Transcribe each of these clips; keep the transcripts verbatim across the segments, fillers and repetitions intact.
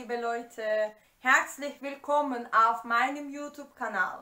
liebe Leute, herzlich willkommen auf meinem YouTube-Kanal.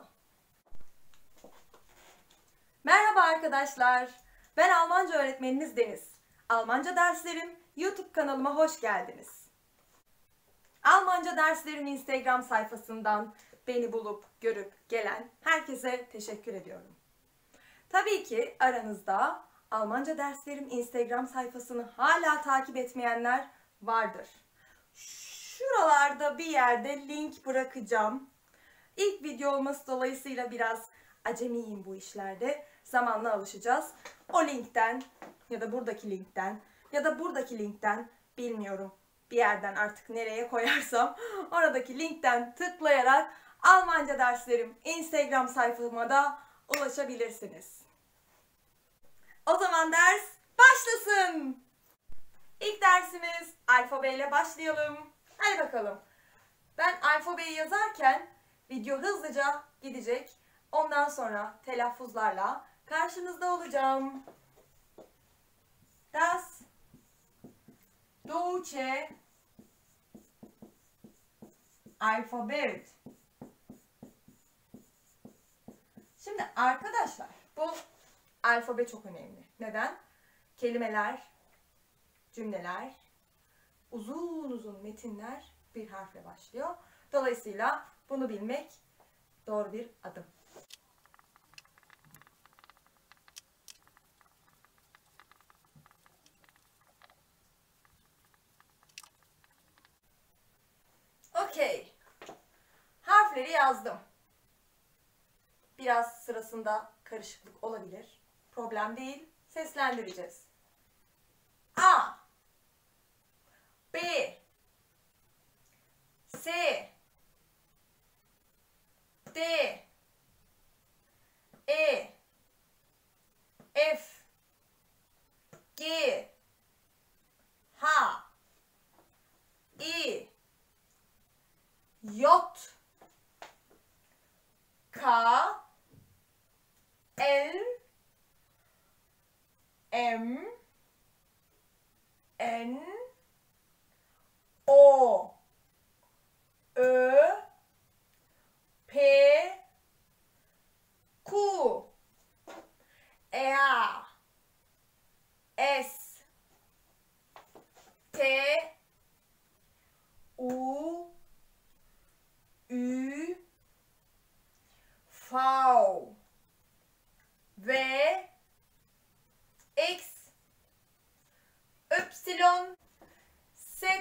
Merhaba arkadaşlar, ben Almanca öğretmeniniz Deniz. Almanca derslerim YouTube kanalıma hoş geldiniz. Almanca derslerim Instagram sayfasından beni bulup, görüp gelen herkese teşekkür ediyorum. Tabii ki aranızda Almanca derslerim Instagram sayfasını hala takip etmeyenler vardır. Şuralarda bir yerde link bırakacağım. İlk video olması dolayısıyla biraz acemiyim bu işlerde. Zamanla alışacağız. O linkten ya da buradaki linkten ya da buradaki linkten bilmiyorum. Bir yerden artık nereye koyarsam oradaki linkten tıklayarak Almanca derslerim Instagram sayfama da ulaşabilirsiniz. O zaman ders başlasın. İlk dersimiz alfabeyle başlayalım. Hadi bakalım. Ben alfabeyi yazarken video hızlıca gidecek. Ondan sonra telaffuzlarla karşınızda olacağım. Das Deutsche Alphabet. Şimdi arkadaşlar bu alfabe çok önemli. Neden? Kelimeler, cümleler, uzun uzun metinler bir harfle başlıyor. Dolayısıyla bunu bilmek doğru bir adım. Okey. Harfleri yazdım. Biraz sırasında karışıklık olabilir. Problem değil. Seslendireceğiz. A, B, S, D, E, F, G, H, I, J, K, L, M, N, O, Ö, P, Q, R, S, T, U, Ü, V, W, X, Y, Z.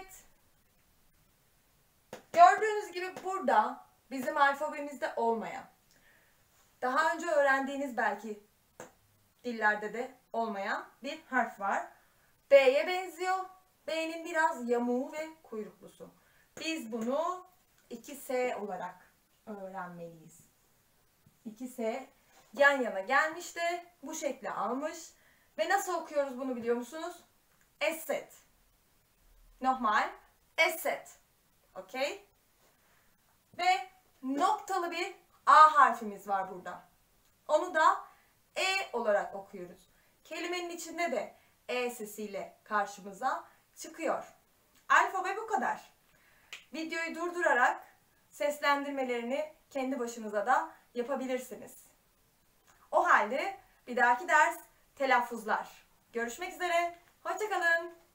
Gördüğünüz gibi burada bizim alfabemizde olmayan, daha önce öğrendiğiniz belki dillerde de olmayan bir harf var. B'ye benziyor. B'nin biraz yamuğu ve kuyruklusu. Biz bunu iki S olarak öğrenmeliyiz. iki S yan yana gelmiş de bu şekli almış. Ve nasıl okuyoruz bunu biliyor musunuz? Esset. Nochmal. Esset. Okey? Ve noktalı bir A harfimiz var burada. Onu da E olarak okuyoruz. Kelimenin içinde de E sesiyle karşımıza çıkıyor. Alfabe bu kadar. Videoyu durdurarak seslendirmelerini kendi başınıza da yapabilirsiniz. O halde bir dahaki ders telaffuzlar. Görüşmek üzere. Hoşça kalın.